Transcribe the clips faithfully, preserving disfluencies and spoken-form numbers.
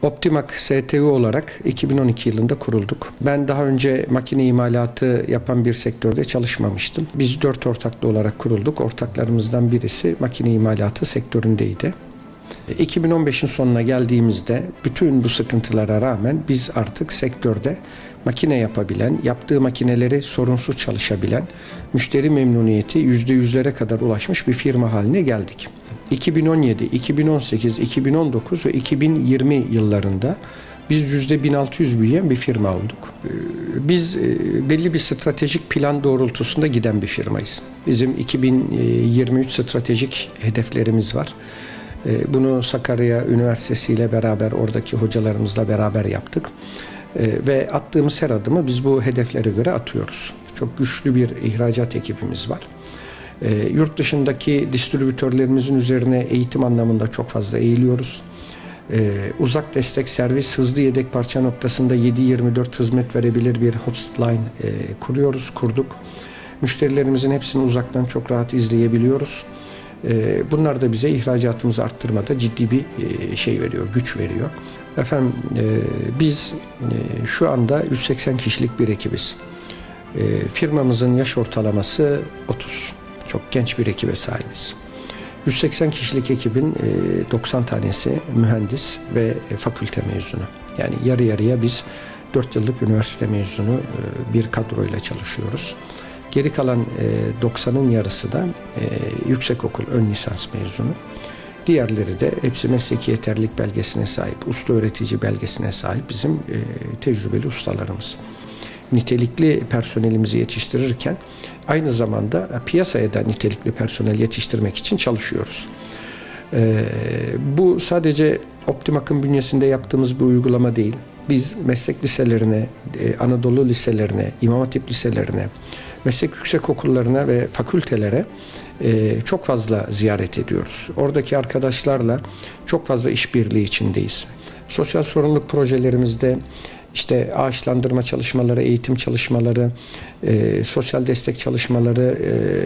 Optimak S T U olarak iki bin on iki yılında kurulduk. Ben daha önce makine imalatı yapan bir sektörde çalışmamıştım. Biz dört ortaklı olarak kurulduk. Ortaklarımızdan birisi makine imalatı sektöründeydi. iki bin on beşin sonuna geldiğimizde bütün bu sıkıntılara rağmen biz artık sektörde makine yapabilen, yaptığı makineleri sorunsuz çalışabilen, müşteri memnuniyeti yüzde yüzlere kadar ulaşmış bir firma haline geldik. iki bin on yedi, iki bin on sekiz, iki bin on dokuz ve iki bin yirmi yıllarında biz yüzde bin altı yüz büyüyen bir firma olduk. Biz belli bir stratejik plan doğrultusunda giden bir firmayız. Bizim iki bin yirmi üç stratejik hedeflerimiz var. Bunu Sakarya Üniversitesi ile beraber, oradaki hocalarımızla beraber yaptık. Ve attığımız her adımı biz bu hedeflere göre atıyoruz. Çok güçlü bir ihracat ekibimiz var. E, yurt dışındaki distribütörlerimizin üzerine eğitim anlamında çok fazla eğiliyoruz. E, uzak destek servis, hızlı yedek parça noktasında yedi yirmi dört hizmet verebilir bir hotline e, kuruyoruz, kurduk. Müşterilerimizin hepsini uzaktan çok rahat izleyebiliyoruz. E, bunlar da bize ihracatımızı arttırmada ciddi bir e, şey veriyor, güç veriyor. Efendim e, biz e, şu anda yüz seksen kişilik bir ekibiz. E, firmamızın yaş ortalaması otuz. Çok genç bir ekibe sahibiz. yüz seksen kişilik ekibin doksan tanesi mühendis ve fakülte mezunu. Yani yarı yarıya biz dört yıllık üniversite mezunu bir kadroyla çalışıyoruz. Geri kalan doksanın yarısı da yüksekokul ön lisans mezunu. Diğerleri de hepsi mesleki yeterlilik belgesine sahip, usta öğretici belgesine sahip bizim tecrübeli ustalarımız. Nitelikli personelimizi yetiştirirken aynı zamanda piyasaya da nitelikli personel yetiştirmek için çalışıyoruz. Ee, bu sadece Optimak'ın bünyesinde yaptığımız bir uygulama değil. Biz meslek liselerine, Anadolu liselerine, İmam Hatip liselerine, meslek yüksekokullarına ve fakültelere e, çok fazla ziyaret ediyoruz. Oradaki arkadaşlarla çok fazla işbirliği içindeyiz. Sosyal sorumluluk projelerimizde İşte ağaçlandırma çalışmaları, eğitim çalışmaları, e, sosyal destek çalışmaları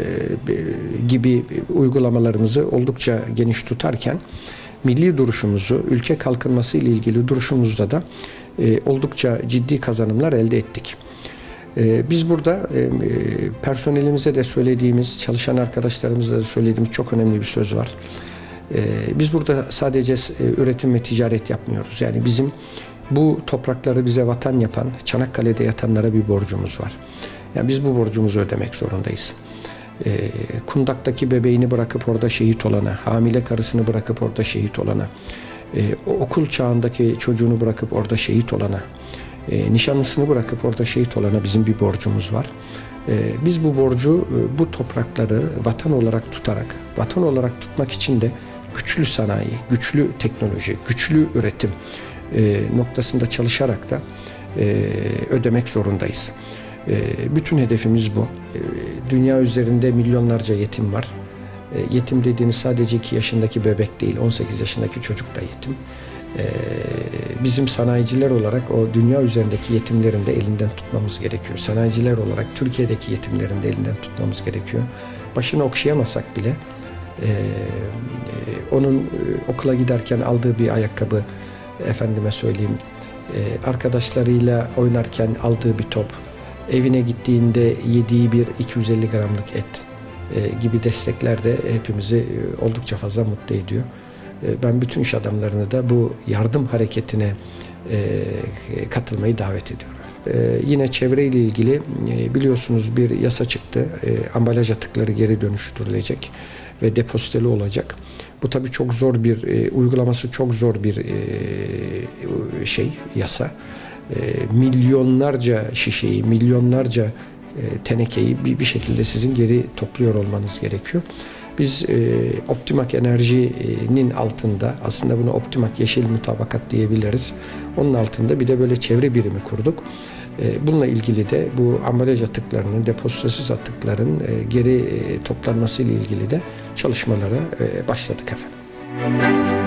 e, gibi uygulamalarımızı oldukça geniş tutarken milli duruşumuzu, ülke kalkınması ile ilgili duruşumuzda da e, oldukça ciddi kazanımlar elde ettik. E, biz burada e, personelimize de söylediğimiz, çalışan arkadaşlarımıza da söylediğimiz çok önemli bir söz var. E, biz burada sadece e, üretim ve ticaret yapmıyoruz. Yani bizim bu toprakları bize vatan yapan, Çanakkale'de yatanlara bir borcumuz var. Yani biz bu borcumuzu ödemek zorundayız. E, Kundak'taki bebeğini bırakıp orada şehit olana, hamile karısını bırakıp orada şehit olana, e, okul çağındaki çocuğunu bırakıp orada şehit olana, e, nişanlısını bırakıp orada şehit olana bizim bir borcumuz var. E, biz bu borcu, e, bu toprakları vatan olarak tutarak, vatan olarak tutmak için de güçlü sanayi, güçlü teknoloji, güçlü üretim E, noktasında çalışarak da e, ödemek zorundayız. E, bütün hedefimiz bu. E, dünya üzerinde milyonlarca yetim var. E, yetim dediğiniz sadece iki yaşındaki bebek değil, on sekiz yaşındaki çocuk da yetim. E, bizim sanayiciler olarak o dünya üzerindeki yetimlerin de elinden tutmamız gerekiyor. Sanayiciler olarak Türkiye'deki yetimlerin de elinden tutmamız gerekiyor. Başını okşayamasak bile e, e, onun e, okula giderken aldığı bir ayakkabı, efendime söyleyeyim, arkadaşlarıyla oynarken aldığı bir top, evine gittiğinde yediği bir iki yüz elli gramlık et gibi destekler de hepimizi oldukça fazla mutlu ediyor. Ben bütün iş adamlarını da bu yardım hareketine katılmayı davet ediyorum. Yine çevreyle ilgili biliyorsunuz bir yasa çıktı. Ambalaj atıkları geri dönüştürülecek ve depoziteli olacak. Bu tabii çok zor bir, e, uygulaması çok zor bir e, şey, yasa. E, milyonlarca şişeyi, milyonlarca e, tenekeyi bir, bir şekilde sizin geri topluyor olmanız gerekiyor. Biz e, Optimak Enerji'nin altında, aslında bunu Optimak Yeşil Mutabakat diyebiliriz. Onun altında bir de böyle çevre birimi kurduk. E, bununla ilgili de bu ambalaj atıklarının, depozitosuz atıkların e, geri e, toplanması ile ilgili de çalışmalara e, başladık efendim.